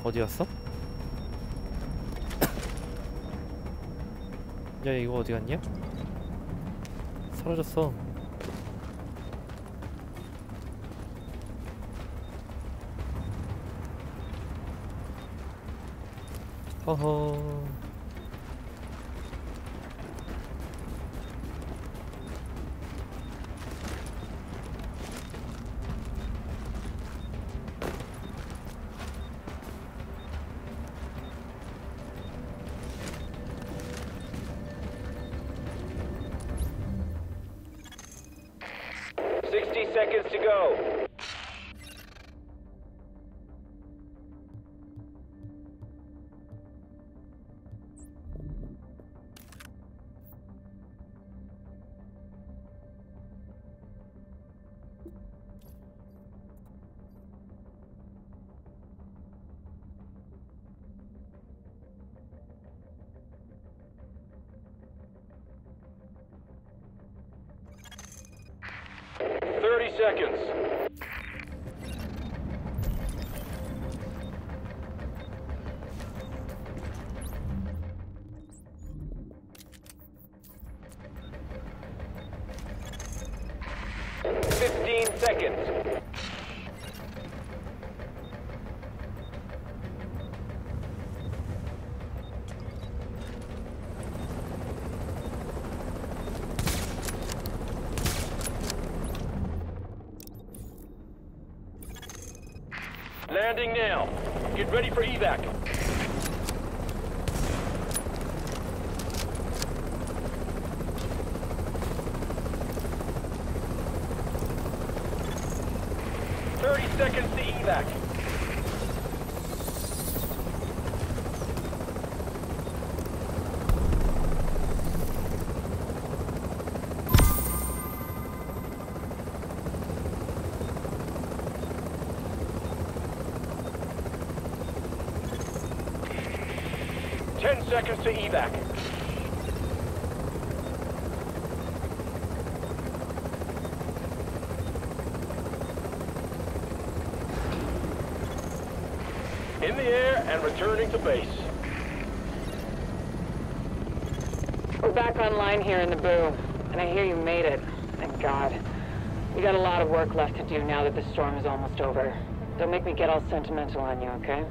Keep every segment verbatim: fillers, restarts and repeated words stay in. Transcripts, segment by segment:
어디 갔어? 야 이거 어디 갔냐? 사라졌어. 허허. sixty seconds to go. thirty seconds. fifteen seconds. Landing now. Get ready for evac. Thirty seconds to evac. Ten seconds to evac. In the air and returning to base. We're back online here in the Boo, and I hear you made it. Thank God. We got a lot of work left to do now that the storm is almost over. Don't make me get all sentimental on you, okay?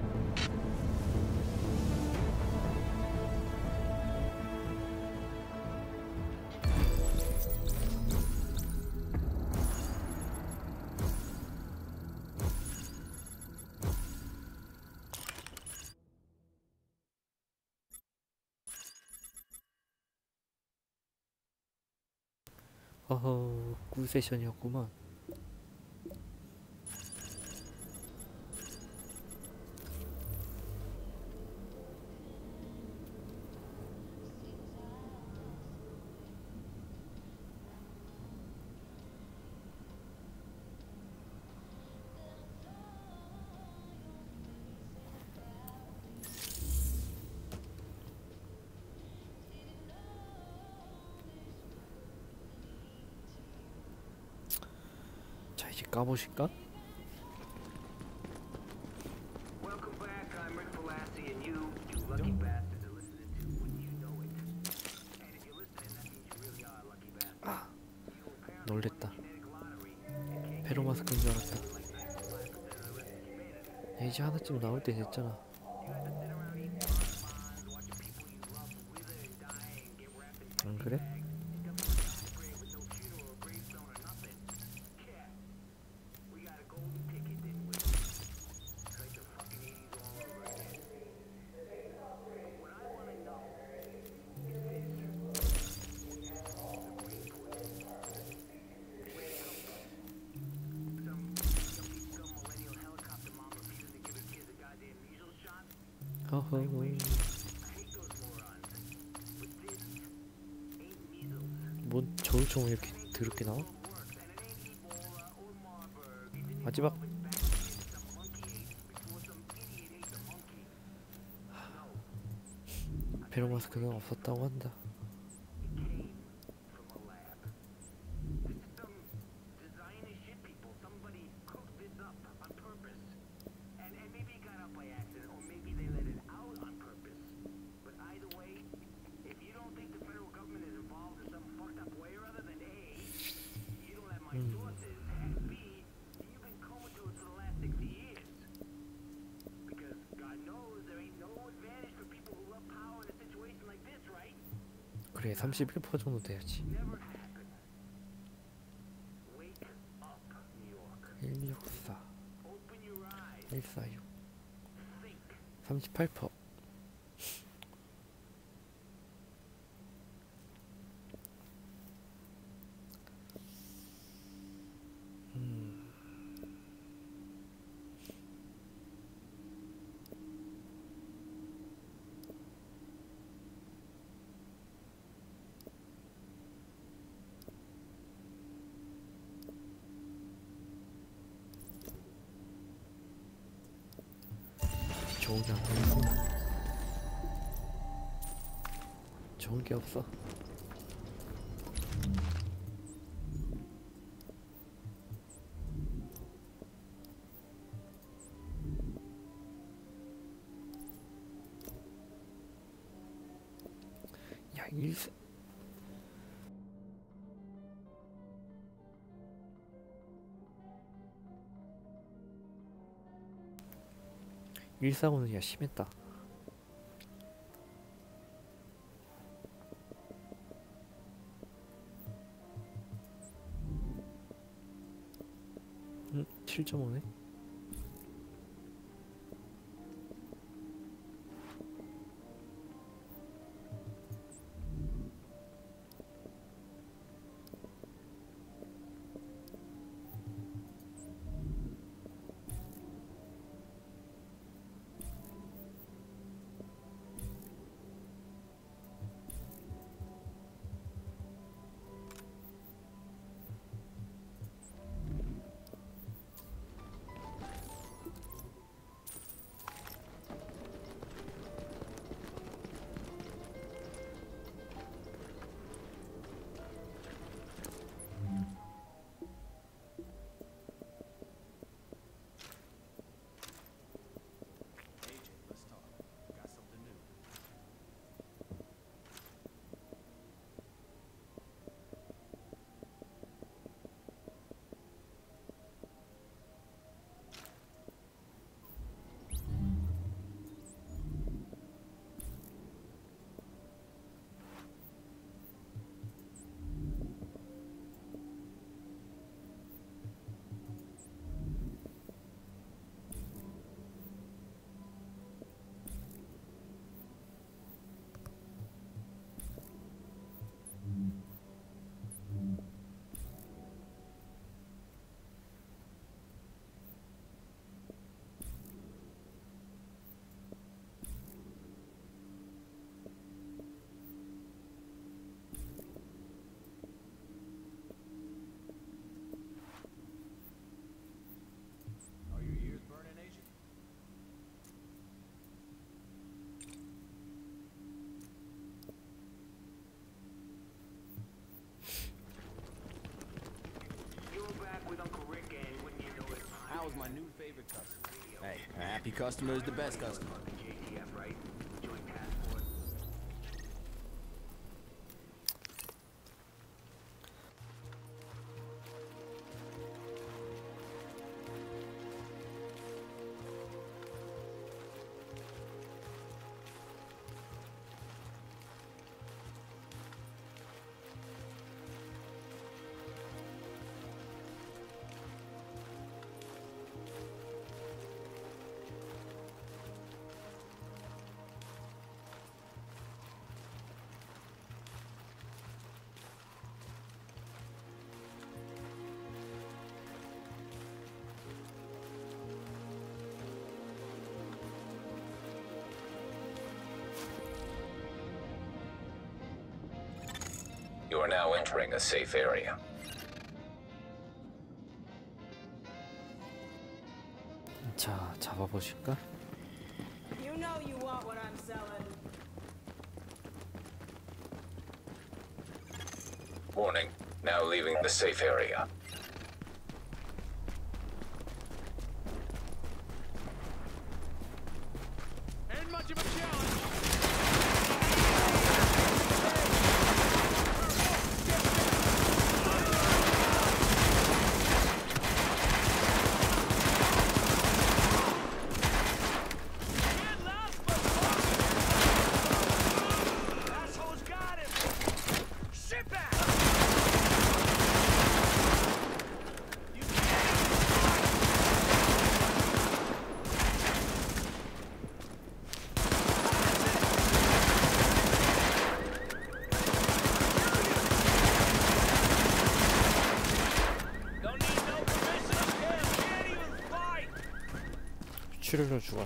허허, 꿀세션이었구만. 자, 이제 까보실까? 아, 놀랬다. 페로마스크인 줄 알았다. 야, 이제 하나쯤 나올 때 됐잖아. 안 그래? 허허. 뭔 저울총을 이렇게 더럽게 나와? 마지막. 페로마스크는 없었다고 한다. Somebody cooked this up on purpose, and, and maybe it got out by accident, or maybe 그래 삼십일 퍼센트 정도 돼야지. 일육사 일사육 삼십팔 퍼센트. 음. 좋은 게 안 보이고 좋은 게 없어. 야 일사 일사고는 야 심했다. 음, 칠 점 오네. How's my new favorite customer? Hey, a happy customer is the best customer. You are now entering a safe area. 자, 잡아보실까? You know you want what I'm selling. Warning, now leaving the safe area. Ain't much of a challenge. Asshole's got him. 출혈로 죽어라.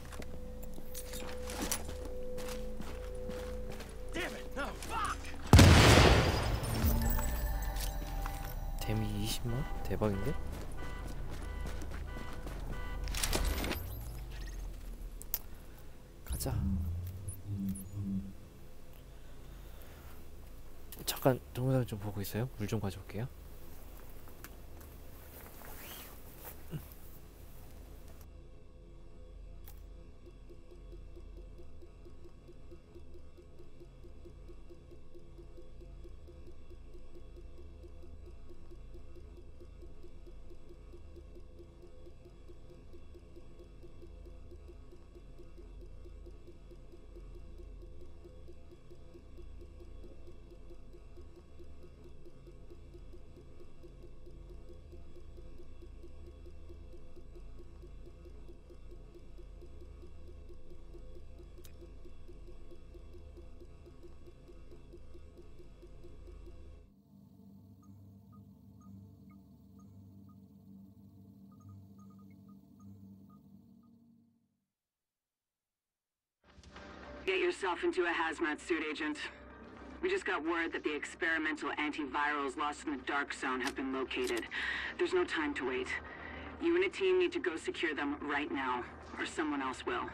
데미 이십만? 대박인데? 가자. 잠깐 동영상 좀 보고 있어요. 물 좀 가져올게요. Get yourself into a hazmat suit, Agent. We just got word that the experimental antivirals lost in the Dark Zone have been located. There's no time to wait. You and a team need to go secure them right now, or someone else will.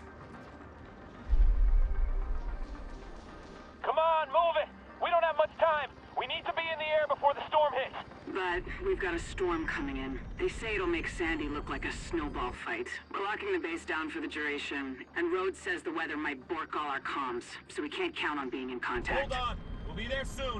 Come on, move it! We don't have much time! We need to be in the air before the storm hits! But we've got a storm coming in. They say it'll make Sandy look like a snowball fight. We're locking the base down for the duration, and Rhodes says the weather might bork all our comms, so we can't count on being in contact. Hold on! We'll be there soon!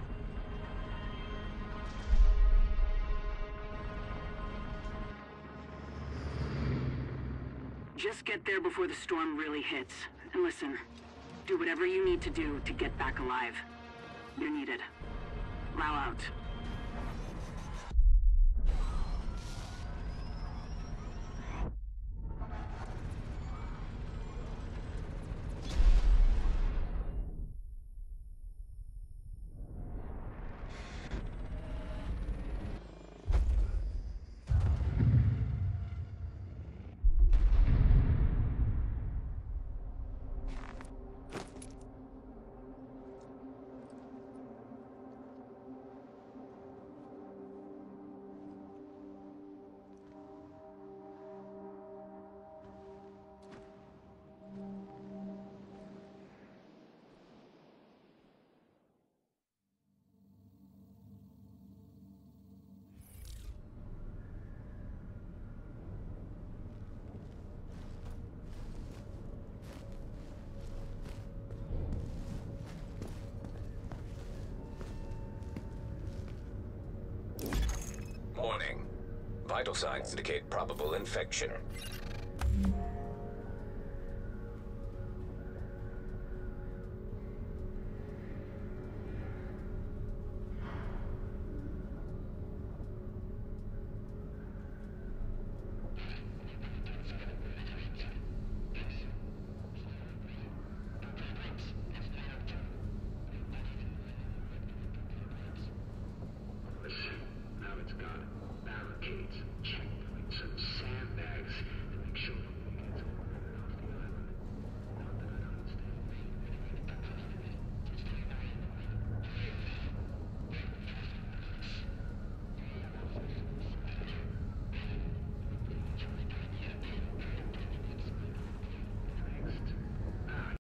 Just get there before the storm really hits. And listen, do whatever you need to do to get back alive. You're needed. Lao out. Warning. Vital signs indicate probable infection.